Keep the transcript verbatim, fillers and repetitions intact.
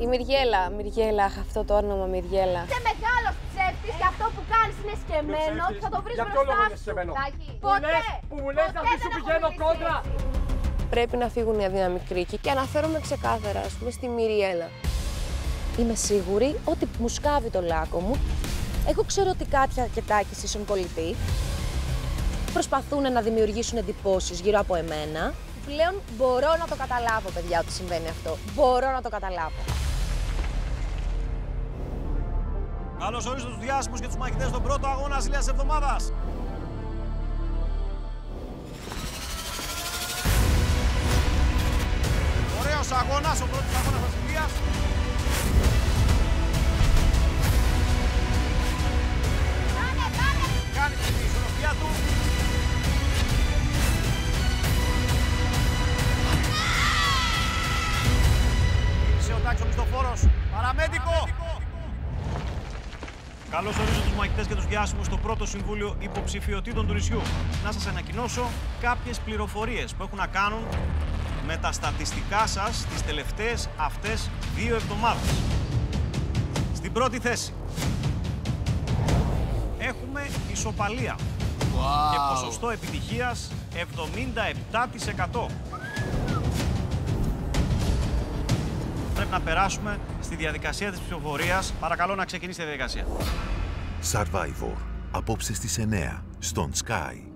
Η Μυριέλα, Μυριέλα, αχ, αυτό το όνομα Μυριέλα. Είσαι μεγάλος ψεύτης και αυτό που κάνεις είναι σκεμμένο και θα το βρεις μπροστά σου. Ποτέ, που μου λες να μην σου πηγαίνω κόντρα. Πρέπει να φύγουν οι αδύναμοι κρίκοι και αναφέρομαι ξεκάθαρα, ας πούμε, στη Μυριέλα. Είμαι σίγουρη ότι μου σκάβει το λάκκο μου. Εγώ ξέρω ότι Κάτια και Τάκης ίσον πολιτή. Προσπαθούν να δημιουργήσουν εντυπώσεις γύρω από εμένα. Πλέον μπορώ να το καταλάβω, παιδιά, ότι συμβαίνει αυτό. Μπορώ να το καταλάβω. Καλώς ορίζω τους διάσημους και τους μαχητές στον πρώτο αγώνα ζήλιας εβδομάδας. Ωραίος αγώνας, ο πρώτος αγώνας Βασιλείας. Κάνε, κάνε! Κάνει την ισορροπία του. Ήρθε ο Τάκης ο μισθοφόρος. Παραμέντικο. Καλώς ορίζω τους μαχητές και τους διάσημους στο πρώτο συμβούλιο υποψηφιωτήτων του νησιού. Να σας ανακοινώσω κάποιες πληροφορίες που έχουν να κάνουν με τα στατιστικά σας τις τελευταίες αυτές δύο εβδομάδες. Στην πρώτη θέση έχουμε ισοπαλία wow. και ποσοστό επιτυχίας εβδομήντα επτά τοις εκατό. Πρέπει να περάσουμε στη διαδικασία της ψηφοφορίας. Παρακαλώ να ξεκινήσει η διαδικασία. Survivor. Απόψε στις εννιά στον Sky.